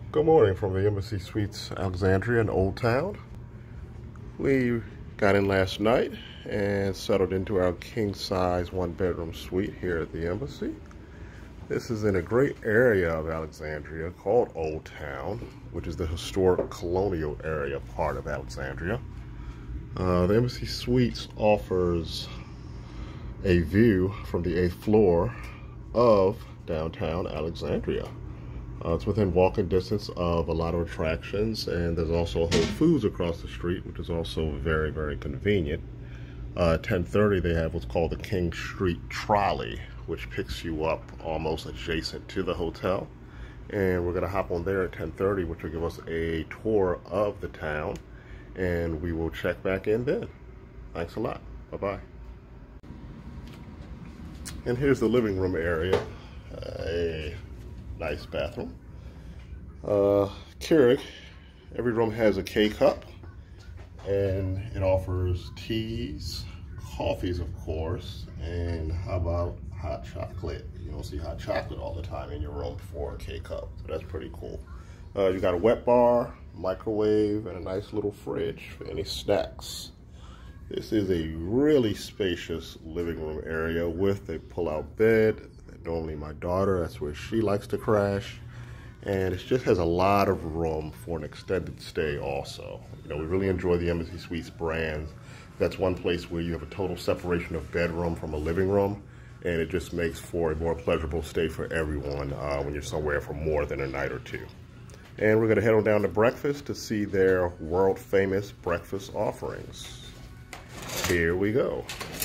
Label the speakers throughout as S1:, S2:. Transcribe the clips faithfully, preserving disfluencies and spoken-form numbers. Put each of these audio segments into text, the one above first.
S1: Good morning from the Embassy Suites Alexandria in Old Town. We got in last night and settled into our king-size one-bedroom suite here at the Embassy. This is in a great area of Alexandria called Old Town, which is the historic colonial area part of Alexandria. Uh, the Embassy Suites offers a view from the eighth floor of downtown Alexandria. Uh, it's within walking distance of a lot of attractions, and there's also Whole Foods across the street, which is also very, very convenient. Uh, at ten thirty, they have what's called the King Street Trolley, which picks you up almost adjacent to the hotel. And we're going to hop on there at ten thirty, which will give us a tour of the town, and we will check back in then. Thanks a lot. Bye-bye. And here's the living room area. Uh, a nice bathroom. Uh, Keurig, every room has a K-cup, and it offers teas, coffees, of course, and how about hot chocolate? You don't see hot chocolate all the time in your room for a K-cup, so that's pretty cool. Uh, you got a wet bar, microwave, and a nice little fridge for any snacks. This is a really spacious living room area with a pull-out bed. Normally my daughter, that's where she likes to crash. And it just has a lot of room for an extended stay also. You know, we really enjoy the Embassy Suites brand. That's one place where you have a total separation of bedroom from a living room, and it just makes for a more pleasurable stay for everyone uh, when you're somewhere for more than a night or two. And we're gonna head on down to breakfast to see their world famous breakfast offerings. Here we go.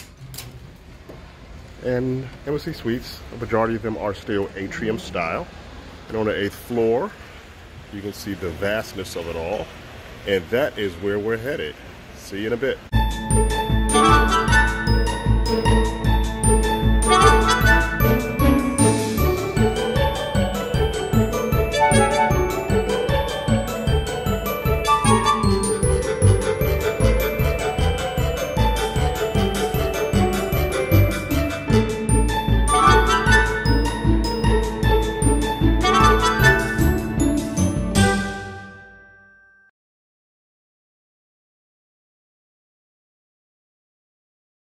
S1: And Embassy Suites, a majority of them are still atrium style. And on the eighth floor, you can see the vastness of it all. And that is where we're headed. See you in a bit.